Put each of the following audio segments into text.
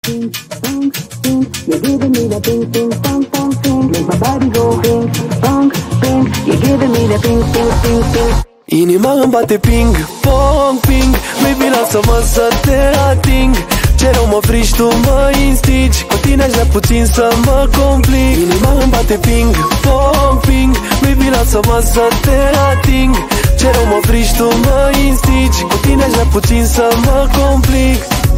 Ping, pong, ping, you're giving me the ping, ping, pong, pong, ping. Make my body go ping, pong, ping, you're giving me the ping, ping, ping, ping. Inima îmi bate ping, pong, ping. Baby, lasă-mă să te ating. Ce rău mă frici, tu mă instigi. Cu tine aș vrea puțin să mă complic. Inima îmi bate ping, pong, ping. Baby, lasă-mă să te ating. Ce rău mă frici, tu mă instigi. Cu tine aș vrea puțin să mă complic.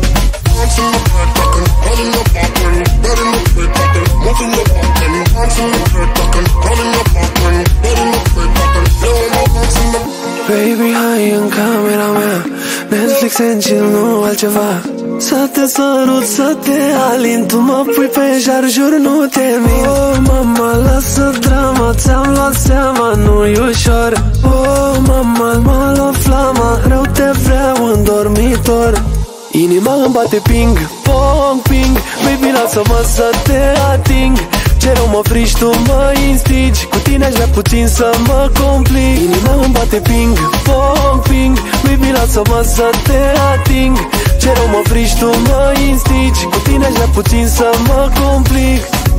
Baby, hai în camera mea, Netflix and chill, nu altceva. Să te sărut, să te alin, tu mă pui pe jar, jur, nu te mint. Oh, mama, lasă drama, ți-am luat seama, nu-i ușor. Oh, mama, m-a luat flama, rău te vreau în dormitor. Inima îmi bate ping, pong, ping. Baby, lasă-mă să te ating. Ce rău mă frici, tu mă instigi. Cu tine aș vrea puțin să mă complic. Inima îmi bate ping, pong, ping. Baby, lasă-mă să te ating. Ce rău mă frici, tu mă instigi. Cu tine aș vrea puțin să mă complic.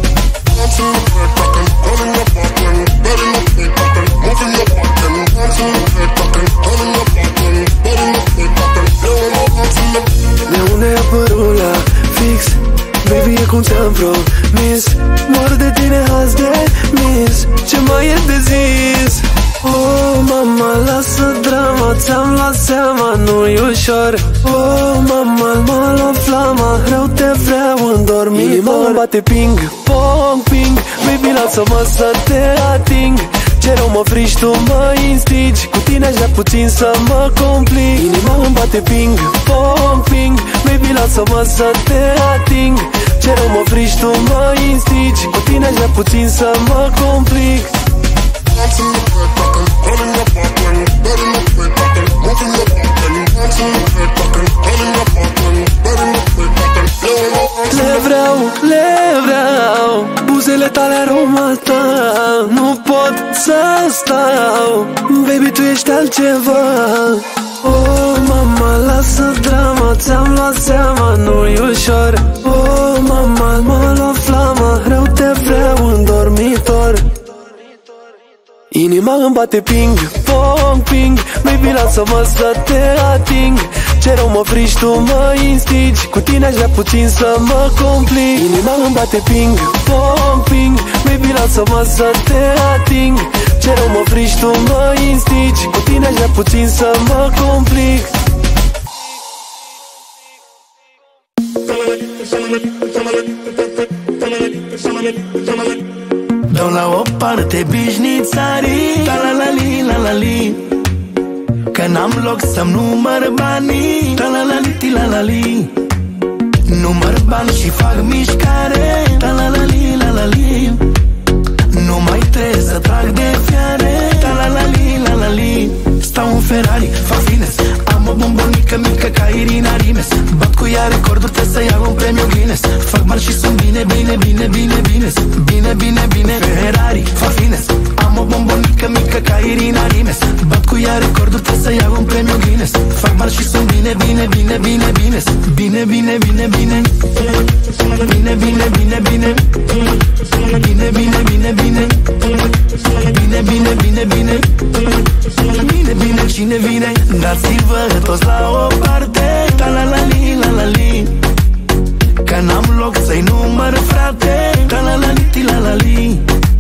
De unde a apărut la fix? Baby, e cum ți-am promis. Mor de tine azi de mis. Ce mai e de zis? Oh, mama, lasă drama, ți-am luat seama, nu-i ușor. Oh, mama, m-a luat flama, rău te vreau în dormitor. Inima îmi bate ping, pong, ping. Baby, lasă-mă să te ating. Ce rău mă frici, tu mă instigi. Cu tine aș vrea puțin să mă complic. Inima îmi bate ping, pong, ping. Baby, lasă-mă să te ating. Ce rău mă frici, tu mă instigi. Cu tine aș vrea puțin să mă complic. Le vreau buzele tale, aroma ta. Nu pot să stau. Baby, tu ești altceva. Oh, mama, lasă drama, ți-am luat seama, nu-i ușor. Oh, mama, m-a luat flama, rău te vreau în dormitor. Inima îmi bate ping, pong, ping. Baby, lasă-mă să te ating. Ce rău mă frici, tu mă instigi. Cu tine aș vrea puțin să mă complic. Inima îmi bate ping, pong, ping. Baby, lasă-mă să te ating. Ce rău mă frici, tu mă instigi. Cu tine aș vrea puțin să mă complic. Dau la o parte bișnițarii, la-la-la-li, la-la-li. Că n-am loc să-mi număr banii, la-la-la-li, la-la-li. Număr bani și fac mișcare, la-la-la-li, la-la-li. Nu mai trebuie să trag de fiare, la-la-la-li, la-la-li. Stau în Ferrari, fac fines. Am o bombonică mică ca Irina Rimes. Bat cu ea recorduri, trebuie să iau un premiu Guinness. Fac bani și sunt bine, bine, bine, bine, bine. Bine, bine, bine, Ferrari, fac fines. Am o bombonică mică ca Irina Rimes. Bat cu ea recorduri, trebuie să iau un premiu Guinness. Fac bani și sunt bine, bine, bine, bine, bine. Bine, bine, bine, bine. Bine, bine, bine, bine. Bine, bine, bine, bine. Bine, bine, bine, bine. Bine, bine, cine vine? Dați-vă toți la o parte, la-la-la-li, la-la-li. Că n-am loc să-i număr, frate, la-la-la-li, la-la-li.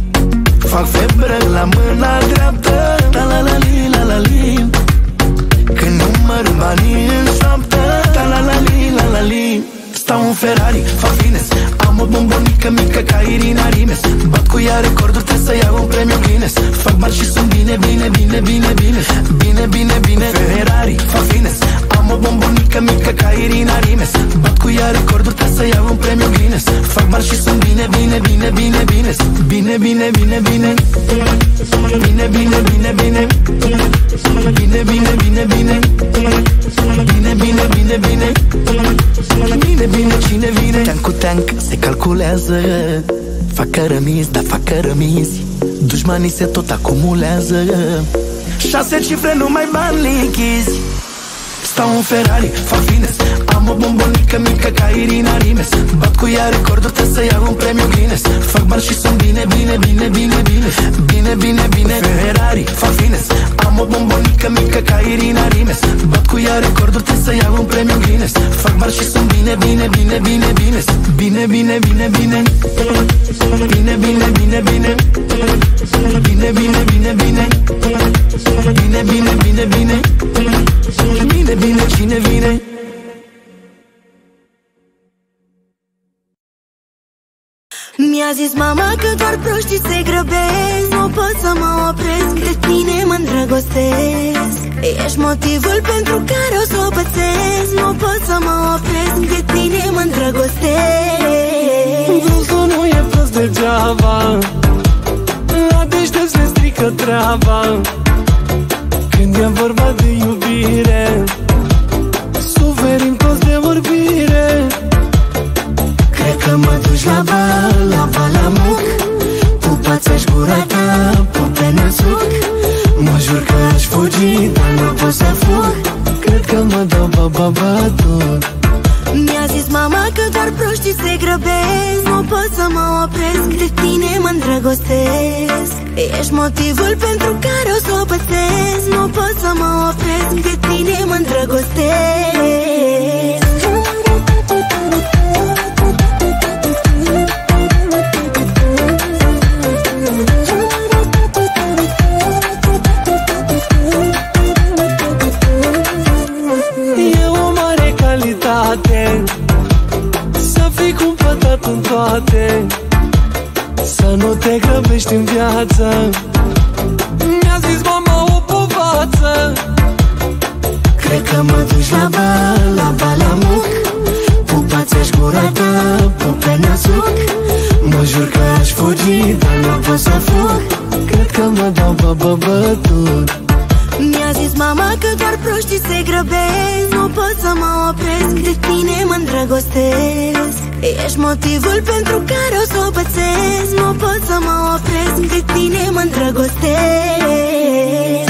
Fac febră la mâna dreaptă, la-la-la-li, la-la-li. Când număr banii în șoaptă, la-la-la-li, la-la-li. Stau în Ferrari, fac fines. Am o bombonică mică ca Irina Rimes. Bat cu ea recorduri, trebuie să iau un premiu Guinness. Fac bani și sunt bine, bine, bine, bine, bine. Bine, bine, bine, Ferrari, fac fines. Am o bombonică mică ca Irina Rimes. Bat cu ea recorduri, trebuie să iau un premiu Guinness. Fac bani și sunt bine, bine, bine, bine, bine. Bine, bine, bine, bine. Bine, bine, bine, bine. Bine, bine, bine, bine. Bine, bine, bine, bine. Bine, bine, cine vine? Teanc cu teanc se calculează. Fac cărămizi, da fac cărămizi. Dușmanii se tot acumulează. 6 cifre, numai bani lichizi. Stau în Ferrari, fac fines. Am Am o bombonică mică ca Irina Rimes. Bat cu ea recorduri, trebuie să iau un premiu Guinness. Fac bani și sunt bine, bine, bine, bine, bine. Bine, bine, bine, Ferrari, fac fines. Am o bombonică mică ca Irina Rimes. Bat cu ea recorduri, trebuie să iau un premiu Guinness. Fac bani și sunt bine, bine, bine, bine, bine. Bine, bine, bine, bine. Bine, bine, bine, bine. Bine, bine, bine, bine. Bine, bine, bine, bine. Bine, bine, cine vine? Mi-a zis mama că doar proștii se grăbesc. Nu pot să mă opresc, de tine mă îndrăgostesc. Ești motivul pentru care o să o pățesc. Nu pot să mă opresc, de tine mă îndrăgostesc. Vânzul nu e prost degeaba, la deștept se strică treaba. Când e vorba de iubire, suferim toți de vorbire. Cred că mă duci la bal, la balamuc. Pupați-aș gura ta, pupe-ne suc. Mă jur că aș fugi, dar nu pot să fug. Cred că mă dau bătut. Mi-a zis mama că doar proștii se grăbesc. Nu pot să mă opresc, de tine mă îndrăgostesc. Ești motivul pentru care o să o pățesc. Nu pot să mă opresc, de tine mă îndrăgostesc. Să fii cumpătat în toate, să nu te grăbești în viață. Mi-a zis mama o povață. Cred că mă duci la bal, la balamuc. Pupați-aș gura ta, pupe-ne suc. Mă jur că aș fugi, dar nu pot să fug. Cred că mă dau bătut. Mi-a zis mama că doar proștii se grăbesc. Nu pot să mă opresc, de tine mă îndrăgostesc. Ești motivul pentru care o să o pățesc. Nu pot să mă opresc, de tine mă îndrăgostesc.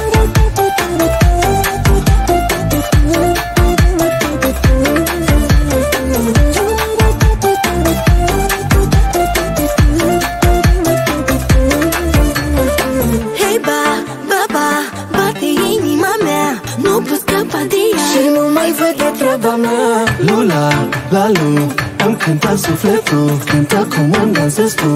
Și nu mai văd de treaba mea. Lula, la lu, îmi cânta sufletul. Cânta cum îmi dansezi tu.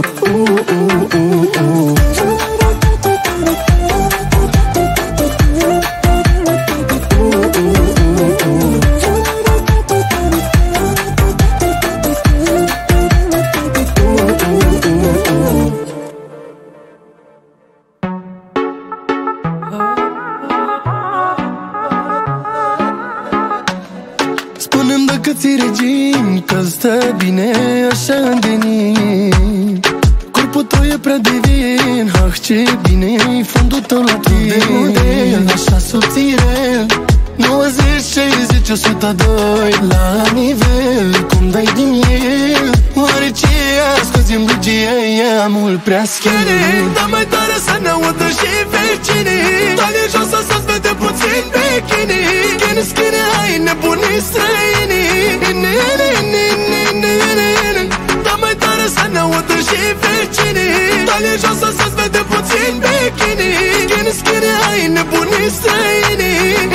Spune-mi dacă ți regim, că stă bine așa în denin. Corpul tău e prea divin, ah ce bine-i fundul tău la tine. De model, așa subțire, 90, 60, 102 la nivel, cum dai din el. Oare ce ascuzi în blugie, e mult prea schiere. Dar mai tare să ne audă și vecinii. Talie jos să-ți vede puțin bikini. Schine, schine, hai nebunii străinii. Dar mai tare să ne audă și vecinii. Talie jos să-ți vede puțin bikini. Schine, schine, hai nebunii străinii.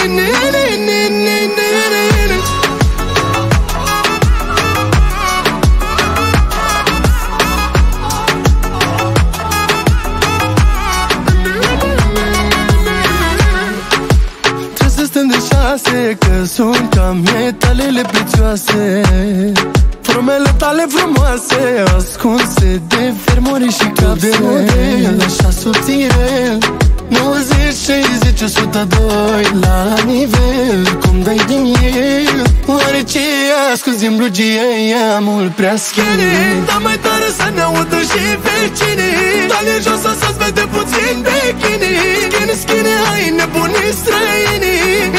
Că sunt ca metalele prețioase, formele tale frumoase, ascunse de fermuri și capse. De model, așa subțire, 90, 60, 102 la nivel, cum dai din el. Oare ce ascuzi în blugie, e mult prea schiere. Dar mai tare să ne audă și vecinii. Talie jos să-ți vede puțin bikini. Schine, schine, hai nebunii străinii.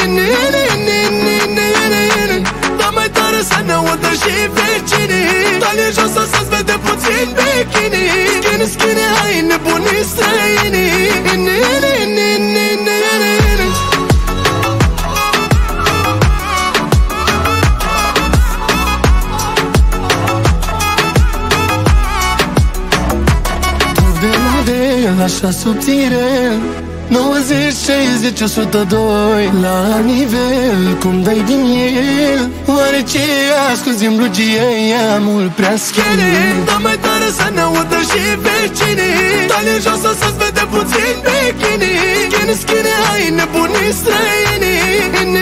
Dar mai tare să ne audă și vecinii. Talie jos să-ți vede puțin bikini. Schine, schine, hai nebunii străinii. așa subțire 90, 60, 102 la nivel, cum dai din el. Oare ce ascuzi în blugie e mult prea schine? Da mai tare să ne audă și vecinii, dă-le jos să-ți vede puțin bikini. Schine, schine, hai nebunii străinii.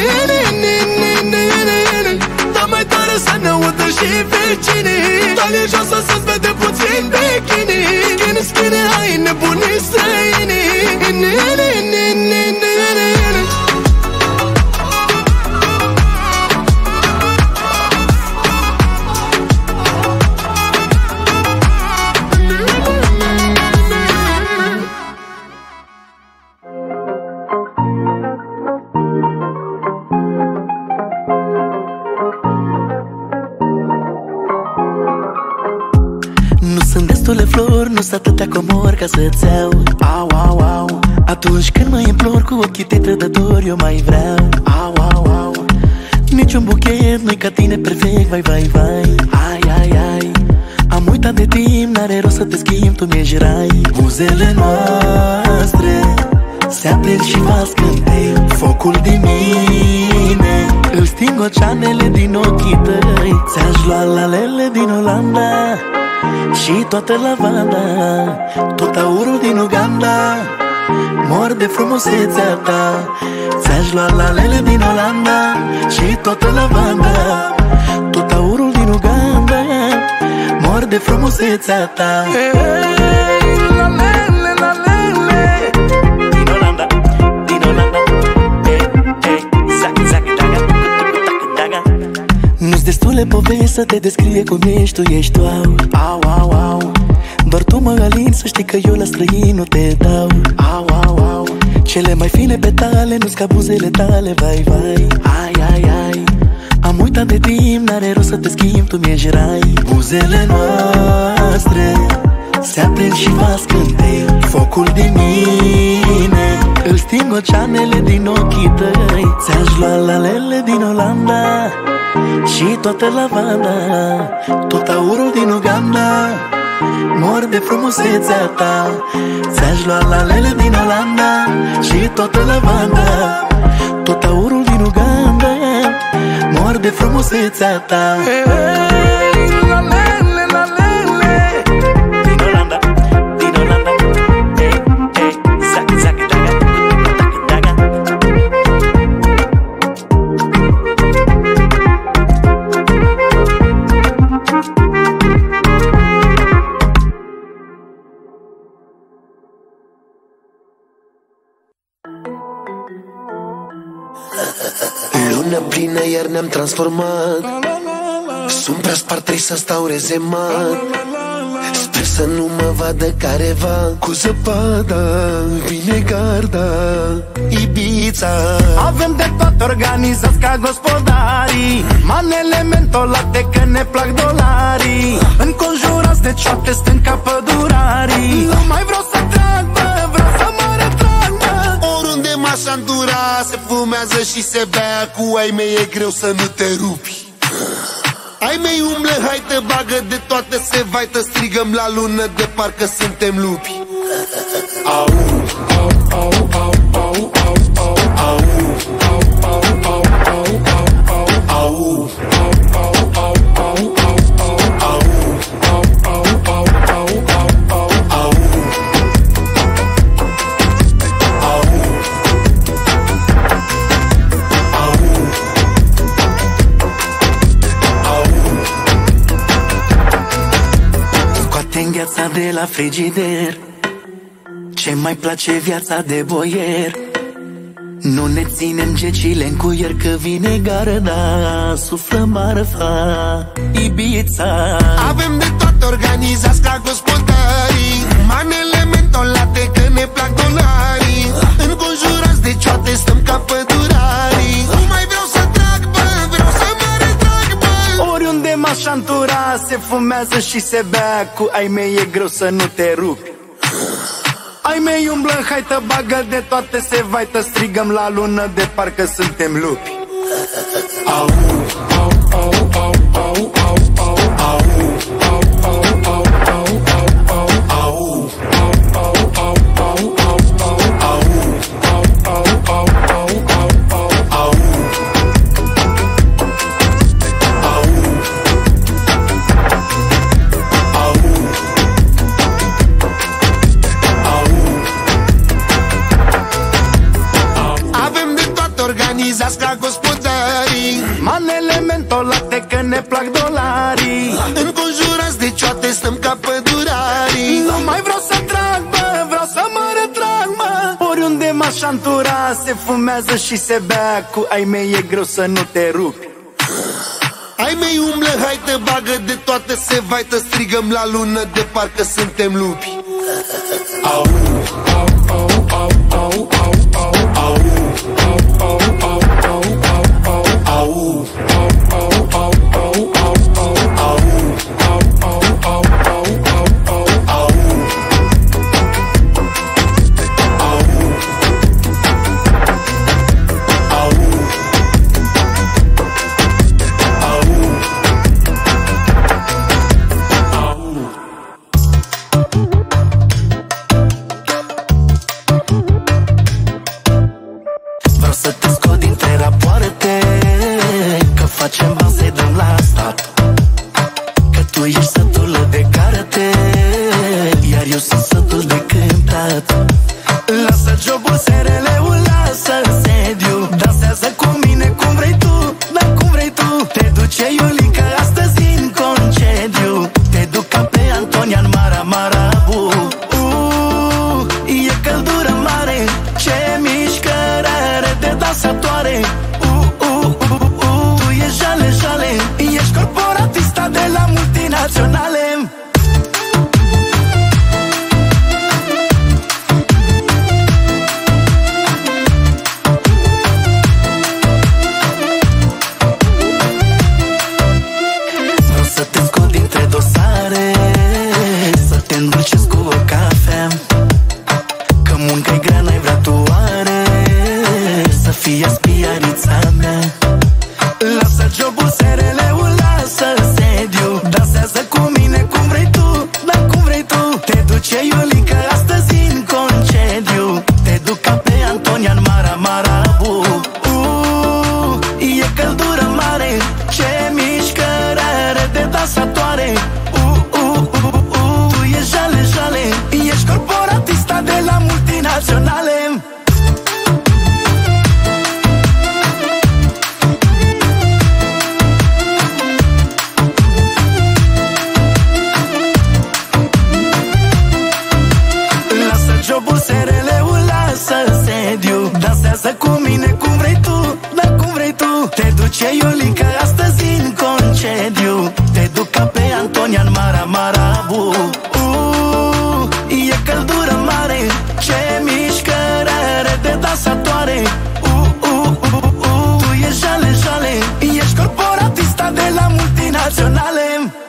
Da mai tare să ne audă și vecinii, dă-le jos să-ți vede puțin bikini. Schine, schine, hai nebunii străinii. Nu sunt destule flori, nu sunt atâtea comori ca să-ți iau. Au, au, au. Atunci când mă implor cu ochii tăi trădători, eu mai vreau. Au, au, au. Niciun buchet nu-i ca tine perfect, vai, vai, vai. Ai, ai, ai. Am uitat de timp, n-are rost să te schimb, tu mi-ești rai. Buzele noastre se aprind și fac scântei. Focul din mine îl sting oceanele din ochii tăi. Ți-aș lua lalele din Olanda și toată lavanda, tot aurul din Uganda. Mor de frumusețea ta. Ți-aș lua lalele din Olanda și toată lavanda, tot aurul din Uganda. Mor de frumusețea ta. Lalele, lalele din Olanda, din Olanda. Nu-ți destule povesti să te descrie cum ești, tu ești tu. Au, au, au. Doar tu mă alin, să știi că eu la străin nu te dau. Au, au, au. Cele mai fine petale nu-s ca buzele tale, vai, vai. Ai, ai, ai. Am uitat de timp, n-are rost să te schimb, tu mi-ești rai. Buzele noastre se aprind și fac scântei. Focul din mine îl sting oceanele din ochii tăi. Ți-aș lua lalele din Olanda și toată lavanda, tot aurul din Uganda. Mor de frumusețea ta. Ți-aș lua lalele din Olanda și toată lavanda, tot aurul din Uganda. Mor de frumusețea ta. Lalele, lalele din Olanda, din Olanda. Zac, zac, daga, daga, daga. Lună plină iar ne-am transformat. Sunt prea spart, trebuie să stau rezemat. Sper să nu mă vadă careva cu zăpada. Vine garda, Ibiza. Avem de toate organizați ca gospodarii, manele mentolate că ne plac dolarii. Înconjurați de cioate stând ca pădurarii. Nu mai vreau să trag, bă, vreau să mă retrag, bă. Oriunde m-aș andura, se fumează și se bea. Cu ai mei e greu să nu te rupi. Ai mei umblă, hai te bagă de toate, se vaită. Strigăm la lună de parcă suntem lupi. Au, au, au, au, au, au, au, au, au, au, au, au, Îngheața de la frigider, ce mai place viața de boier. Nu ne ținem gecile în cuier, că vine garda, suflă marfa, Ibiza. Avem de toate organizați ca gospodarii, manele mentolate că ne plac dolarii. Înconjurați de cioate stăm ca pădurarii. Nu mai vreau să trag, bă, vreau să mă retrag, bă. Oriunde m-aș antura, se fumează și se bea. Cu ai mei e greu să nu te rupi. Ai mei umblă în haită, bagă de toate, se vaită. Strigăm la lună de parcă suntem lupi. Au, au, au, au, au, au, au, au, au, au, au, au, au, au, au, au, au, se fumează și se bea. Cu ai mei e greu să nu te rupi. Ai mei umblă, hai te bagă de toate, se vaită, strigăm la lună de parcă suntem lupi. Au, au, au, au, au, au, au, au, au, au, au, au, au, facem bani să-i dăm la stat, că tu ești sătul de carte, iar eu sunt sătul de cântat. Lasă jobul, SRL-ul, lasă sediu, dansează cu mine cum vrei tu, da cum vrei tu. Te duce Iulica astăzi în concediu, te duc ca pe Antonian Marabu. E căldură mare, ce mișcare are de dansatoare. E jale, jale, ești corporatista de la multinaționale. Vreau să te scot dintre dosare, să te îndulcesc cu o cafea, că munca-i grea, n-ai vrea tu oare să fii aspiarița mea. Lasă jobul, SRL-ul, lasă sediu, dansează cu mine cum vrei tu, da cum vrei tu. Te duce Iulica astăzi în concediu, te duc ca pe Antonian Marabu. E căldură mare, ce mișcare are de dansatoare. E jale, jale, ești corporatista de la multinaționale. Jobul, SRL-ul, lasă sediu, dansează cu mine cum vrei tu, da cum vrei tu. Te duce Iulica astăzi în concediu, te duc ca pe Antonian Marabu. E căldură mare, ce mișcare are de dansatoare. E jale, jale, ești corporatista de la multinaționale.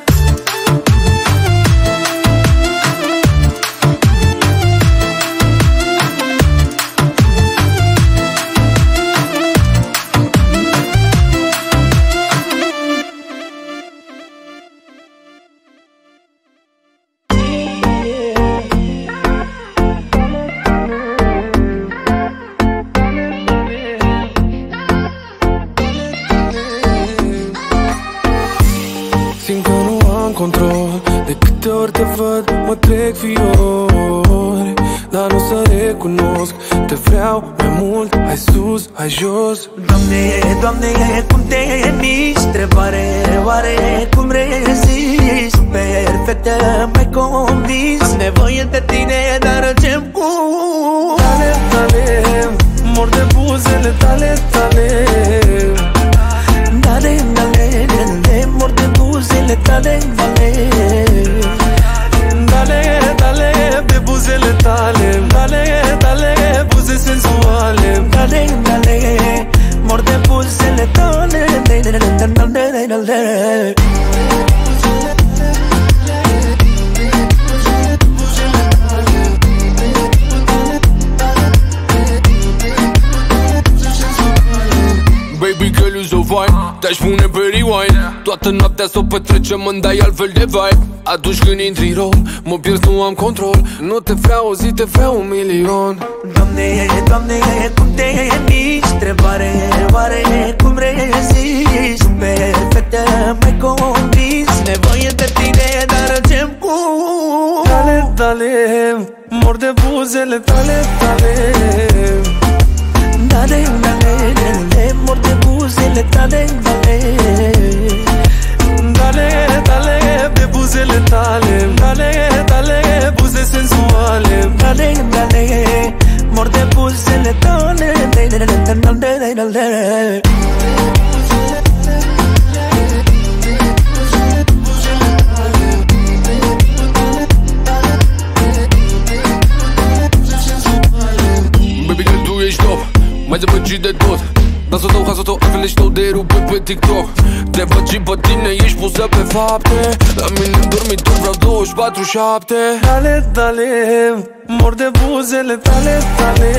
Control. De câte ori te văd, mă trec fiori, dar nu să recunosc. Te vreau mai mult, hai sus, hai jos. Doamne, Doamne, cum te miști? Întrebare, oare cum rezisti? Perfectă, m-ai convins. Am nevoie de tine, dar încep cu Dale, dale, mor de buzele tale, tale. Dale, dale, dale, mor de buzele tale, dale. Dale, dale, pe buzele tale. Dale, dale, buze sensuale. Dale, dale, mor de buzele tale, dale, dale, dale. Baby girl, you so fine, te-aș pune pe rewind. Toată noaptea s-o petrecem, îmi dai altfel de vibe. Atunci când intri în rol, mă pierd, nu am control. Nu te vreau o zi, te vreau 1.000.000. Doamne, Doamne, cum te miști? Întrebare, oare cum rezisti? Perfectă, m-ai convins. Nevoie de tine, dar încep cu Dale, dale, mor de buzele tale, tale. Dale, dale, dale, mor de buzele tale, dale. Dale, dale, pe buzele tale. Dale, dale, buze sensuale. Dale, dale, mor de buzele tale, dale. fugit de tot. Dansul tău, hasul tău, avelești tău de rupe pe TikTok. Te văd și pe tine, ești pusă pe fapte. La mine în dormitor vreau 24/7. Dale, dale, mor de buzele tale, tale.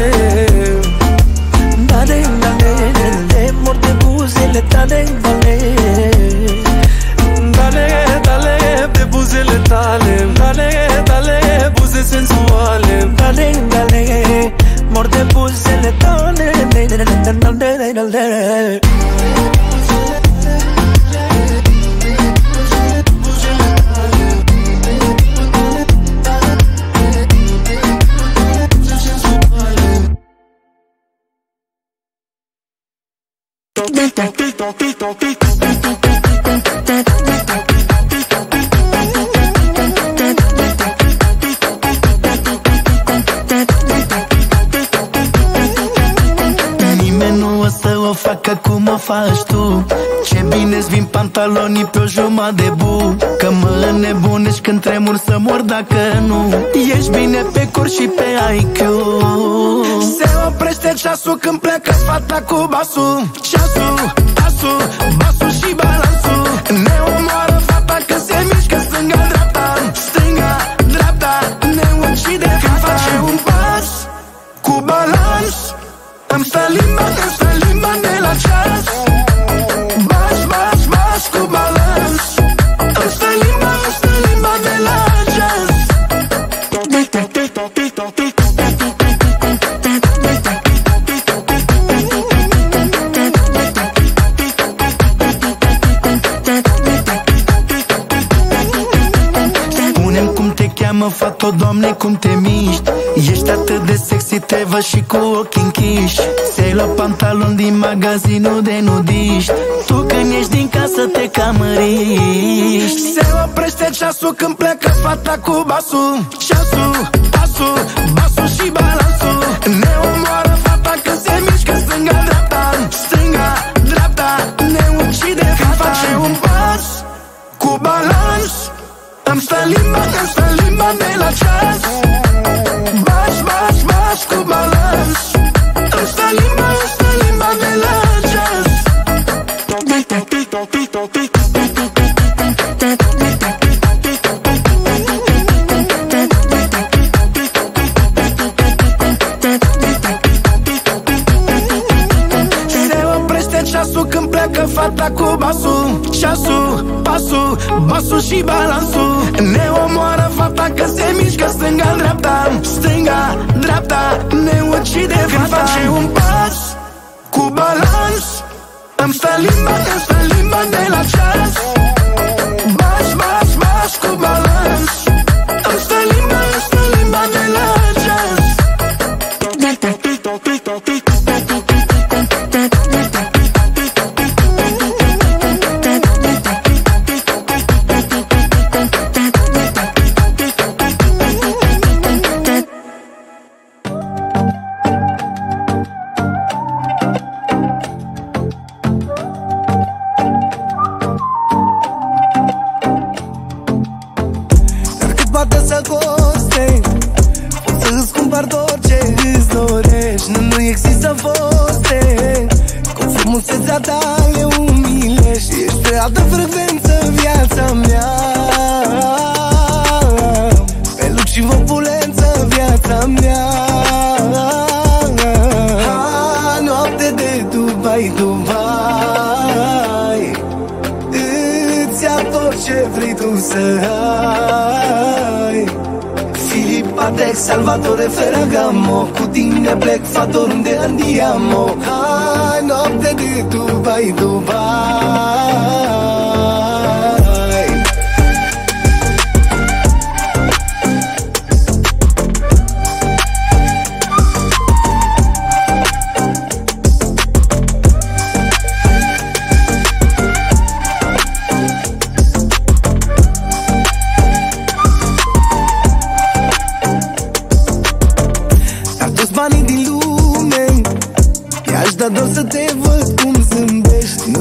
Dale, dale, dale, mor de buzele tale, dale. Dale, dale, de buzele tale. Dale, dale, buze sensuale. Dale, dale, mor de buzele tale. Dale, dale, dale. Nimeni nu o să o facă cum o faci tu. Ce bine-ți vin pantalonii pe o jumătate de bu. Că mă înnebunești când tremur să mor dacă nu. Ești bine pe cur și pe IQ. Se oprește ceasul când pleacă fata cu basul. Ceasul, pasul, basul și balansul. Ne omoară fata când se mișcă stânga-dreapta. Stânga-dreapta, ne ucide când face un pas cu balans. Îmi stă limba de la ceas. Bas, bas, bas cu balans. Îmi stă limba de la ceas. Spune-mi cum te cheamă, fată, Doamne, cum te miști. Ești atât de sexy, te văd și cu ochii închiși. Ți-ai luat pantaloni din magazinul de nudiști. Tu când ești din casă te camăriști. Se oprește ceasul când pleacă fata cu basul. Ceasul, pasul, basul și balansul. Ne omoară fata când se mișcă stânga-dreapta. Stânga-dreapta, ne ucide când face un pas cu balans. Îmi stă limba de la ceas. Bas, bas, bas cu balans. Îmi stă limba de la ceas. Se oprește ceasul când pleacă fata cu basul. Ceasul, pasul, basul și balansul. Ne omoară fata că se mișcă stânga-dreapta. Stânga-dreapta, ne ucide când face un pas cu balans. Îmi stă limba de la ceas. Bas, bas, bas cu balans. Îmi stă limba de la ceas. Frumusețea ta le umilești. Ești pe altă frecvență viața mea. Pe lux și opulență viața mea. Ha, noapte de Dubai, Dubai. Îți ia tot ce vrei tu să ai. Patek, Salvatore Ferragamo. Cu tine plec, fată, unde andiamo. Hai, noapte de Dubai, Dubai. Banii din lume, i-aș da doar să te văd cum zâmbești.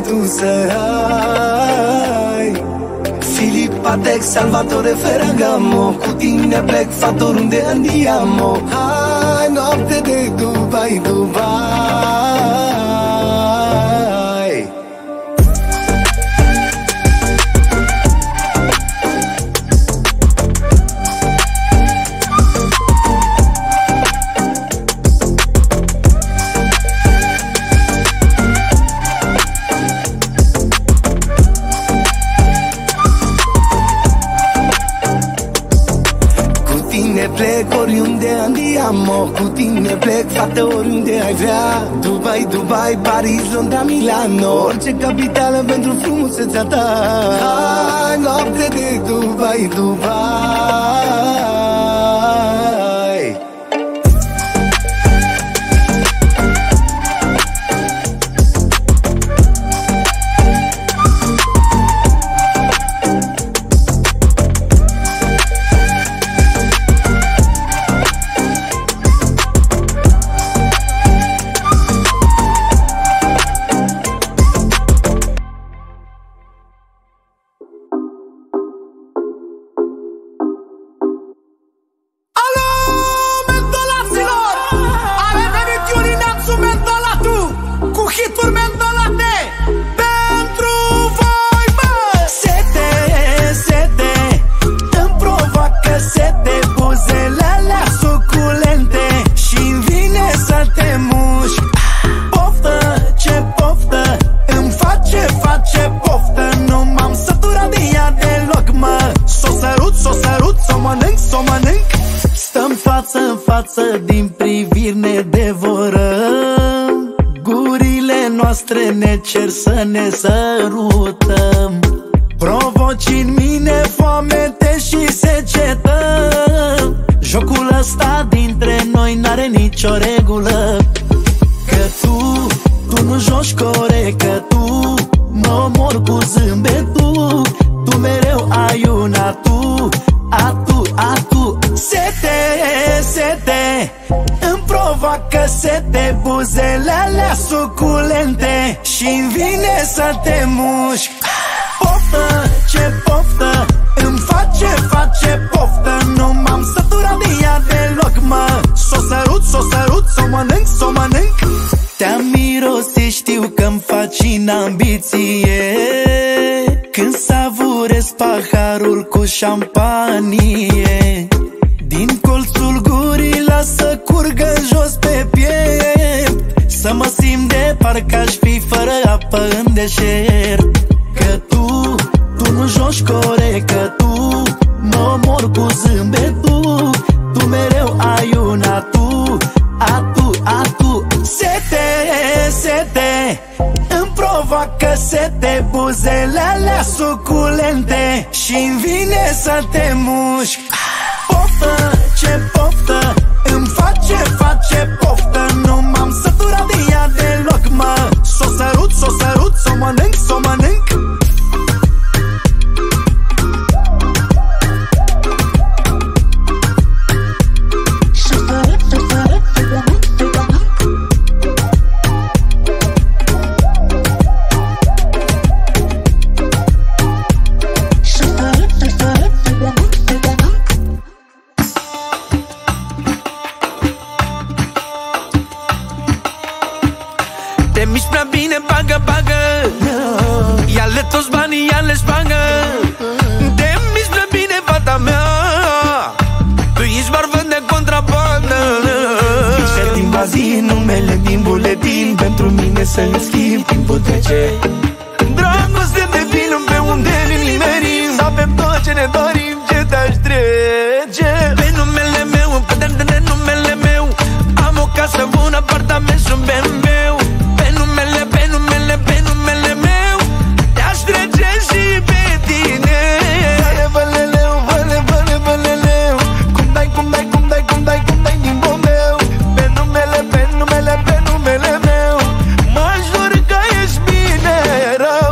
tu să ai. Filip Patek, Salvatore Ferragamo, cu tine plec, fată, oriunde andiamo. Hai, noapte de Dubai, Dubai. Plec oriunde andiamo, cu tine plec, fată, oriunde ai vrea. Dubai, Dubai, Paris, Londra, Milano, orice capitală pentru frumusețea ta. Hai, noapte de Dubai, Dubai. Din priviri ne devorăm, gurile noastre ne cer să ne sărutăm. Provoci în mine foamete și secetă. Jocul ăsta dintre noi n-are nicio regulă. Că tu nu joci corect, că tu mă omori cu zâmbetul. Tu mereu ai un atu, atu, atu. Sete, îmi provoacă sete, buzele alea suculente și-mi vine să te mușc. Poftă, ce poftă, îmi face poftă. Nu m-am săturat de ea deloc, mă. S-o sărut, s-o mănânc. Te-am mirosit, știu că-mi faci în ambiție când savurez paharul cu șampanie. Din colțul gurii lasă curgă jos pe piept, să mă simt de parcă aș fi fără apă în deșert. Că tu nu joci corect, că tu mă omori cu zâmbetul. Tu mereu ai un atu, atu, atu. Sete, îmi provoacă sete, buzele alea suculente și-mi vine să te mușc. Poftă, ce poftă, îmi face poftă. Nu m-am săturat de ea deloc, mă. S-o sărut, s-o mănânc. Ia-le toți banii, ia-le șpangă. Te miști prea bine, fata mea. Tu ești barbă de contrabandă. Picture din bazin, numele din buletin. Pentru mine să-mi schimb, timpul trece. Dragoste de film pe unde ne nimerim. Să avem tot ce ne dorim, ce te-aș trece. Pe numele meu, pe numele meu. Am o casă, un apartament și un BMW. Pe numele meu te-aș trece și pe tine. Văleleu, cum dai din bombeu. Pe numele meu, mă jur că ești bine rău.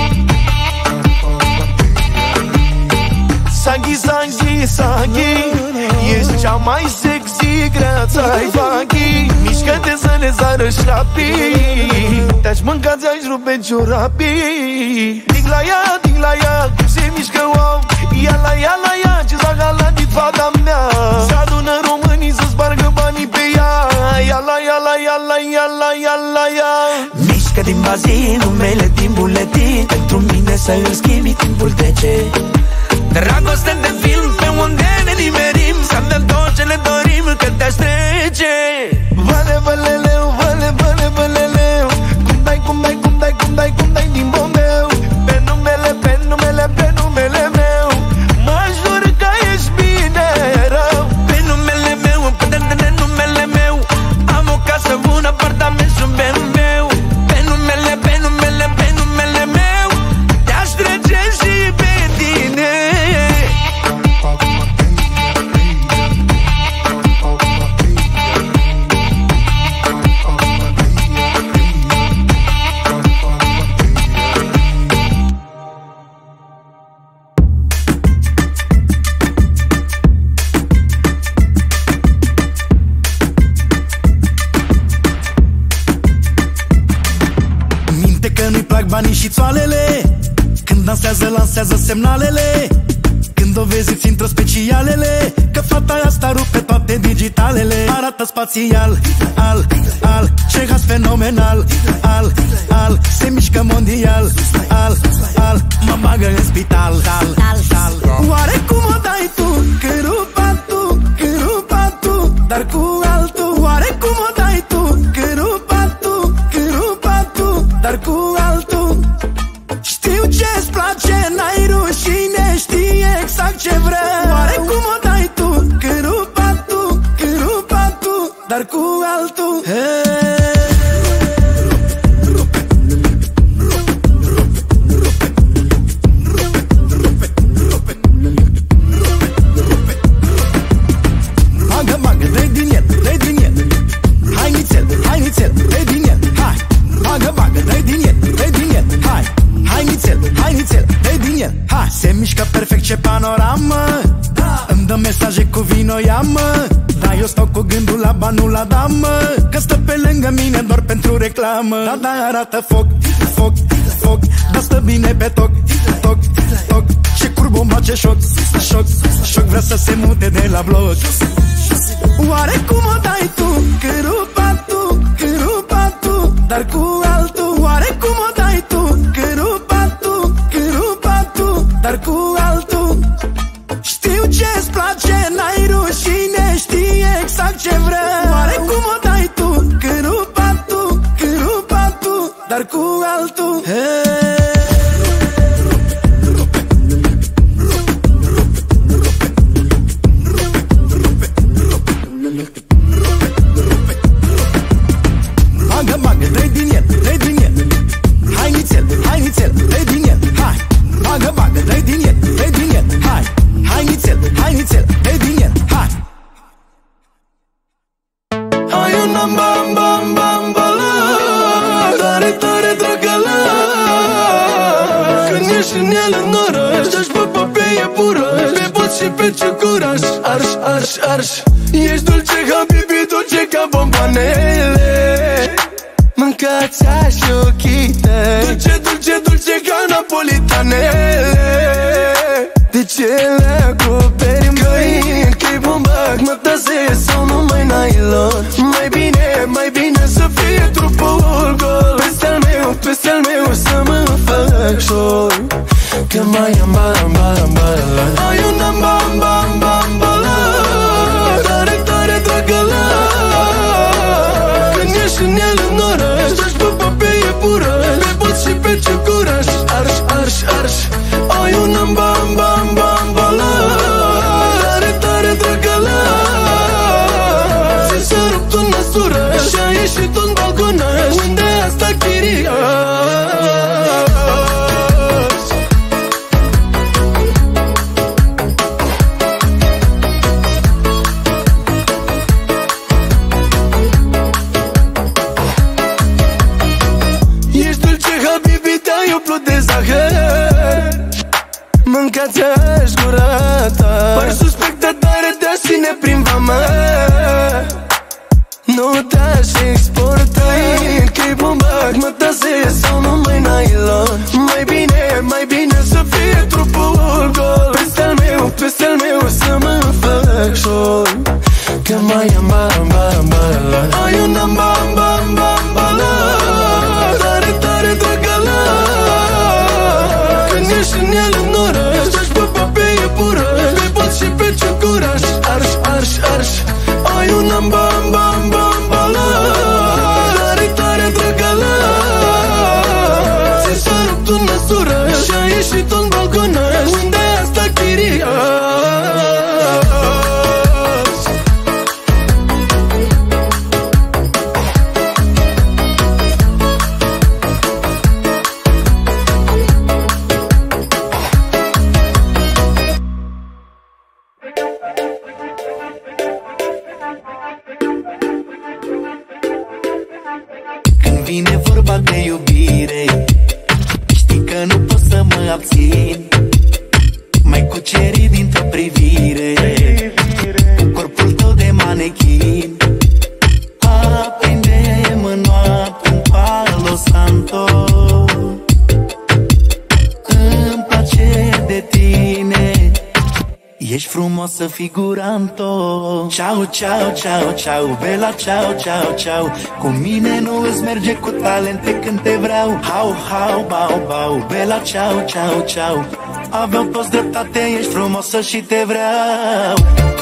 Saghi, Ești cea mai sexy, greața-i vaghi. Mișcă-te să ne zară șapii. Te-aș mânca, ți-aș rupe ciorapii. Dig la ea, cum se mișcă, wow. Ia la ea, ce s-a galanit fata mea. S-adună românii să spargă banii pe ea. Ia la ea. Mișcă din bazin, numele din buletin. Pentru mine să îl schimbi timpul trece. Dragoste de film pe unde ne nimerim. Să dăm tot ce ne dorim că te-aș trece. Vale, văleleu, vale, văleleu. Cum dai din bombeu. Pe numele meu. Mă jur că ești bine rău. Pe numele meu, pe numele meu. Am o casă, un apartament și un BMW. Pe numele meu. Te-aș trece și pe tine. Banii și țoalele. Când dansează, lansează semnalele. Când o vezi, îți intră specialele. Că fata asta rupe toate digitalele. Arată spațial, al, ce has fenomenal. Al, se mișcă mondial. Al, mă bagă în spital. Oare cum o dai tu? Cârupa tu, dar cu altul. Oare cum o dai tu? Cârupa tu, dar cu altul. Știu ce-ți place, n-ai rușine, știi exact ce vreau. Oare cum o dai tu? Cârupa tu, dar cu altul. Bagă, dă-i din el. Hai nițel, dă-i din el. Hai, bagă, dă-i din el. Hai nițel, dă-i din el. Hai, se mișcă perfect, ce panoramă. Îmi dă mesaje cu vino, ia-mă. Dar eu stau cu gândul la banul la damă. Că stă pe lângă mine doar pentru reclamă. Da, arată foc. Dar stă bine pe toc. Ce curbomba, ce șoc. Vrea să se mute de la bloc. Oare cum o dai tu? Cârupa tu, dar cu altul. Oare cum o dai tu? Cârupa tu, dar cu altul. Știu ce-ți place, n-ai rușine, știi exact ce vreau. Oare cum o dai tu? Cârupa tu, dar cu altul. Bagă, dă-i din el. Hai nițel, dă-i din el. Hai, bagă, dă-i din el. Hai nițel, dă-i din el. Hai. Ai un bam tare drăgălă. Când ești în el în oraș, dă-și păpă pe iepuraș. Pe pot și pe ciucuraș. Arș. Ești dulce ca bibi, dulce ca bomboanele. Mâncați așa ochii tăi. Dulce ca napolitanele. De ce le acoperim că-i bombac? Mă tăzesc sau numai nylon? Mai bine să fie trupul gol. Peste al meu să mă fac șor. Că mai am bala. Ai un bala. Tare drăgălă. Când ești în el în oraș, dă-și păpă pe iepuraș. Pe pot și pe ciucuraș. Arș. Ai un bala. Tare drăgălă. Ți s-a rupt un năsuraș și a ieșit un balconaș. Unde asta chiriaș? ți-aș gura ta. Pari suspectă tare te-aș ține prin vama. Nu te-aș exporta în chei bombac, mă tasez sau numai nylon. Mai bine să fie trupul gol. Peste al meu să mă fac șol. Că mai am bala. Ai un bala. Tare dragala. Când ești în el în oraș, aș pupa pe iepură. Pe pot și pe ciocuraș. Arș. Ai un bala. Tare dragala. Ți s-a rupt un măsură și-a ieșit un balconaș. Unde asta chiria? Vine vorba de iubire, știi că nu pot să mă abțin. Mai cucerit dintr-o privire, cu corpul tău de manechin. Aprinde-mă noapte în Palo Santo. Îmi place de tine, ești frumoasă figuranto. Ciao, bella, ciao. Cu mine nu îți merge cu talente când te vreau. Hau, bau, bella, ciao. Aveau toți dreptate, ești frumoasă și te vreau.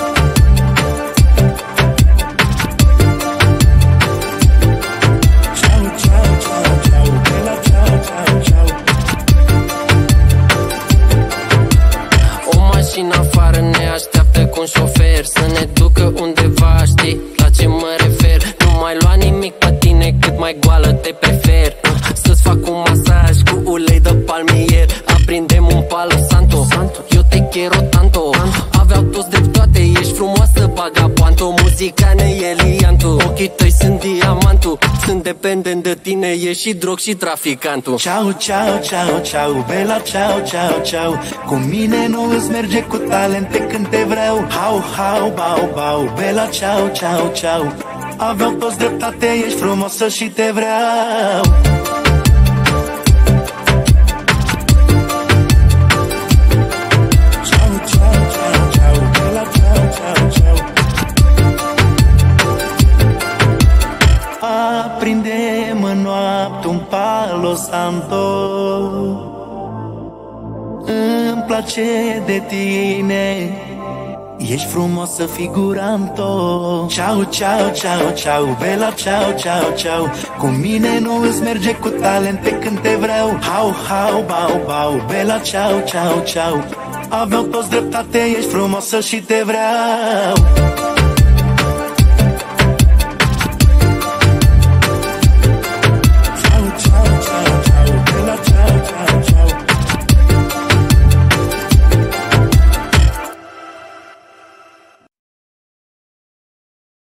Ciao, bella, ciao. O mașină afară ne așteaptă cu un șofer să ne ducă undeva, știi la ce mă refer. Nu mai lua nimic pe tine, cât mai goală te prefer. Să-ți fac un masaj cu ulei de palmier. Aprindem un Palo Santo, eu te quiero tanto. Aveau toți dreptate, ești frumoasă vagabonto. Muzica ne e liantul, ochii tăi sunt diamantul. Sunt dependent de tine, ești și drog și traficantul. Ciao, bella, ciao. Cu mine nu îți merge cu talente când te vreau. Hau, bau, bella, ciao. Aveau toți dreptate, ești frumoasă și te vreau. Ciao, bella, ciao. Aprinde-mă noapte un Palo Santo. Îmi place de tine, ești frumoasă figuranto. Ciao, bella, ciao. Cu mine nu îți merge cu talente când te vreau. Hau, bau, bella, ciao. Aveau toți dreptate, ești frumoasă și te vreau.